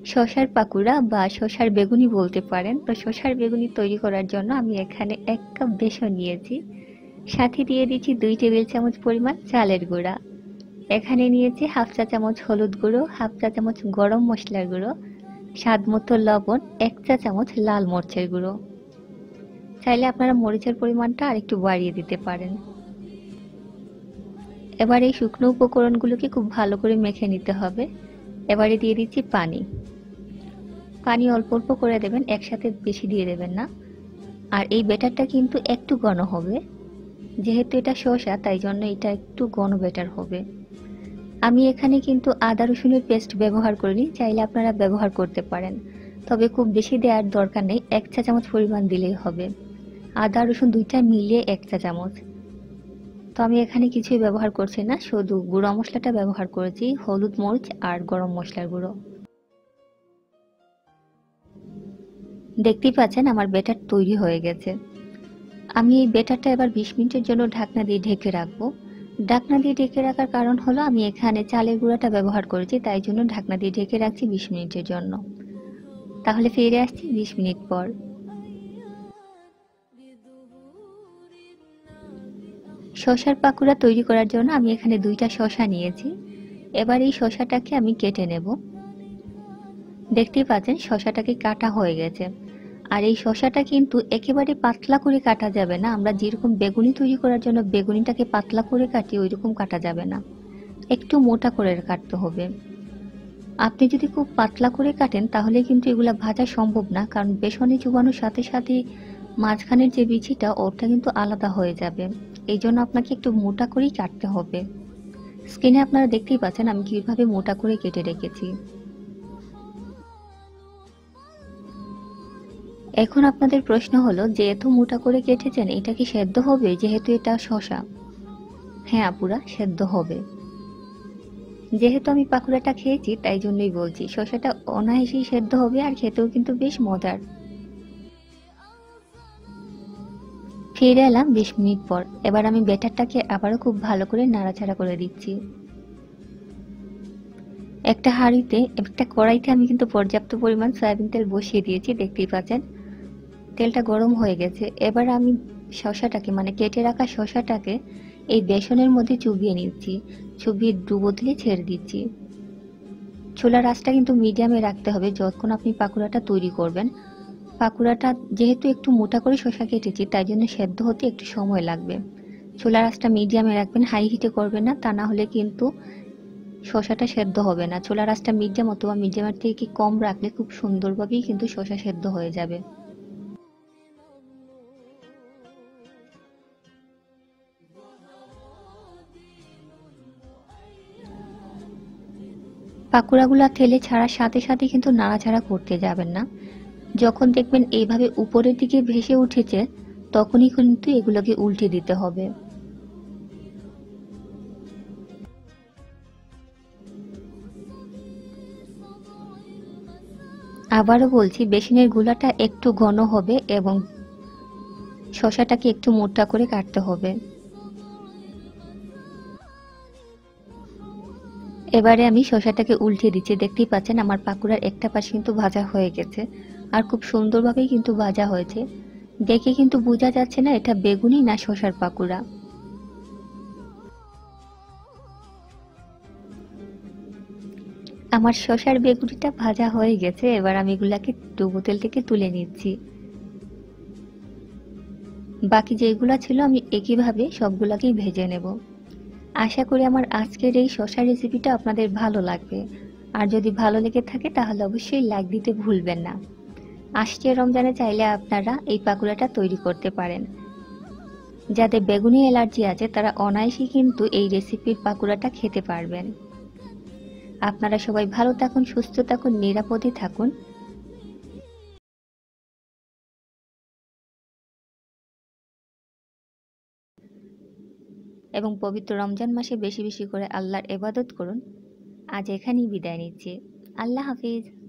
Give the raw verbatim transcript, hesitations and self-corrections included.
শসার পাকুড়া বা শসার বেগুনি বলতে পারেন। তো শসার বেগুনি তৈরি করার জন্য আমি এখানে এক কাপ বেসন নিয়েছি, সাথে দিয়ে দিচ্ছি দুই টেবিল চামচ পরিমাণ চালের গুঁড়া। এখানে নিয়েছি হাফ চা চামচ হলুদ গুঁড়ো, হাফ চা চামচ গরম মশলার গুঁড়ো, স্বাদ মতো লবণ, এক চা চামচ লাল মরিচের গুঁড়ো। চাইলে আপনারা মরিচের পরিমাণটা আরেকটু বাড়িয়ে দিতে পারেন। এবার এই শুকনো উপকরণগুলোকে খুব ভালো করে মেখে নিতে হবে। এবারে দিয়ে দিচ্ছি পানি। পানি অল্প অল্প করে দেবেন, একসাথে বেশি দিয়ে দেবেন না। আর এই ব্যাটারটা কিন্তু একটু ঘন হবে, যেহেতু এটা শসা তাই জন্য এটা একটু ঘন ব্যাটার হবে। আমি এখানে কিন্তু আদা রসুনের পেস্ট ব্যবহার করিনি, চাইলে আপনারা ব্যবহার করতে পারেন, তবে খুব বেশি দেওয়ার দরকার নেই, এক চা চামচ পরিমাণ দিলেই হবে। আদা রসুন দুইটা মিলিয়ে এক চা চামচ। তো আমি এখানে কিছুই ব্যবহার করছি না, শুধু গুঁড়ো মশলাটা ব্যবহার করেছি, হলুদ মরিচ আর গরম মশলার গুঁড়ো। দেখতেই পাচ্ছেন আমার ব্যাটার তৈরি হয়ে গেছে। আমি এই ব্যাটারটা এবার বিশ মিনিটের জন্য ঢাকনা দিয়ে ঢেকে রাখবো। ঢাকনা দিয়ে ঢেকে রাখার কারণ হলো আমি এখানে চালের গুঁড়াটা ব্যবহার করেছি, তাই জন্য ঢাকনা দিয়ে ঢেকে রাখছি বিশ মিনিটের জন্য। তাহলে ফিরে আসছি বিশ মিনিট পর। শসার পাকুড়া তৈরি করার জন্য আমি এখানে দুইটা শসা নিয়েছি। এবার এই শসাটাকে আমি কেটে নেব। দেখতেই পাচ্ছেন শসাটাকে কাটা হয়ে গেছে। আর এই শসাটা কিন্তু একেবারে পাতলা করে কাটা যাবে না, আমরা যেরকম বেগুনি তৈরি করার জন্য বেগুনিটাকে পাতলা করে কাটি ওইরকম কাটা যাবে না, একটু মোটা করে কাটতে হবে। আপনি যদি খুব পাতলা করে কাটেন তাহলে কিন্তু এগুলা ভাজা সম্ভব না, কারণ বেসনে চুবানোর সাথে সাথে মাঝখানের যে বিচিটা ওটা কিন্তু আলাদা হয়ে যাবে, এই জন্য আপনাকে একটু মোটা করেই কাটতে হবে। স্ক্রিনে আপনারা দেখতেই পাচ্ছেন আমি কিভাবে মোটা করে কেটে রেখেছি। এখন আপনাদের প্রশ্ন হলো যে এত মোটা করে কেটেছেন এটা কি সেদ্ধ হবে, যেহেতু এটা শসা? হ্যাঁ আপুরা, সেদ্ধ হবে। যেহেতু আমি পাকুড়াটা খেয়েছি তাই জন্যই বলছি, শসাটা অনায়াসেই সেদ্ধ হবে আর খেতেও কিন্তু বেশ মজার। ফিরে এলাম বিশ মিনিট পর। এবার আমি ব্যাটারটাকে আবারও খুব ভালো করে নাড়াচাড়া করে দিচ্ছি। একটা হাঁড়িতে একটা কড়াইতে আমি কিন্তু পর্যাপ্ত পরিমাণ সয়াবিন তেল বসিয়ে দিয়েছি, দেখতেই পাচ্ছেন তেলটা গরম হয়ে গেছে। এবার আমি শসাটাকে মানে কেটে রাখা শসাটাকে এই বেসনের মধ্যে চুবিয়ে নিচ্ছি, চুবিয়ে ডুবো দিলে ছেড়ে দিচ্ছি। চুলার আঁচটা কিন্তু মিডিয়ামে রাখতে হবে যতক্ষণ আপনি পাকুড়াটা তৈরি করবেন। পাকুড়াটা যেহেতু একটু মোটা করে শসা কেটেছি তাই জন্য সেদ্ধ হতে একটু সময় লাগবে। চুলার আঁচটা মিডিয়ামে রাখবেন, হাই হিটে করবেন না, তা না হলে কিন্তু শসাটা সেদ্ধ হবে না। চুলার আঁচটা মিডিয়াম অথবা মিডিয়ামের থেকে কম রাখলে খুব সুন্দরভাবেই কিন্তু শসা সেদ্ধ হয়ে যাবে। পাকুড়াগুলা তেলে ছাড়ার সাথে সাথে কিন্তু নাড়াচাড়া করতে যাবেন না। যখন দেখবেন এইভাবে উপরের দিকে ভেসে উঠেছে তখনই কিন্তু এগুলোকে উল্টে দিতে হবে। আবারও বলছি, বেসনের গুলাটা একটু ঘন হবে এবং শসাটাকে একটু মোটা করে কাটতে হবে। এবারে আমি শসাটাকে উল্টে দিচ্ছি, দেখতেই পাচ্ছেন আমার পাকুড়ার একটা পাশ কিন্তু ভাজা হয়ে গেছে আর খুব সুন্দরভাবেই কিন্তু ভাজা হয়েছে। দেখে কিন্তু বোঝা যাচ্ছে না এটা বেগুনি না শসার পাকুড়া। আমার শসার বেগুনিটা ভাজা হয়ে গেছে, এবার আমি এগুলাকে ডুবো তেল থেকে তুলে নিচ্ছি। বাকি যেগুলা ছিল আমি একইভাবে সবগুলাকেই ভেজে নেব। আশা করি আমার আজকের এই শসা রেসিপিটা আপনাদের ভালো লাগবে, আর যদি ভালো লেগে থাকে তাহলে অবশ্যই লাইক দিতে ভুলবেন না। আসছে রমজানে চাইলে আপনারা এই পাকুড়াটা তৈরি করতে পারেন। যাদের বেগুনি অ্যালার্জি আছে তারা অনায়াসেই কিন্তু এই রেসিপির পাকুড়াটা খেতে পারবেন। আপনারা সবাই ভালো থাকুন, সুস্থ থাকুন, নিরাপদে থাকুন। এবং পবিত্র রমজান মাসে বেশি বেশি করে আল্লাহর ইবাদত করুন। আজ এখানেই বিদায় নিচ্ছি। আল্লাহ হাফিজ।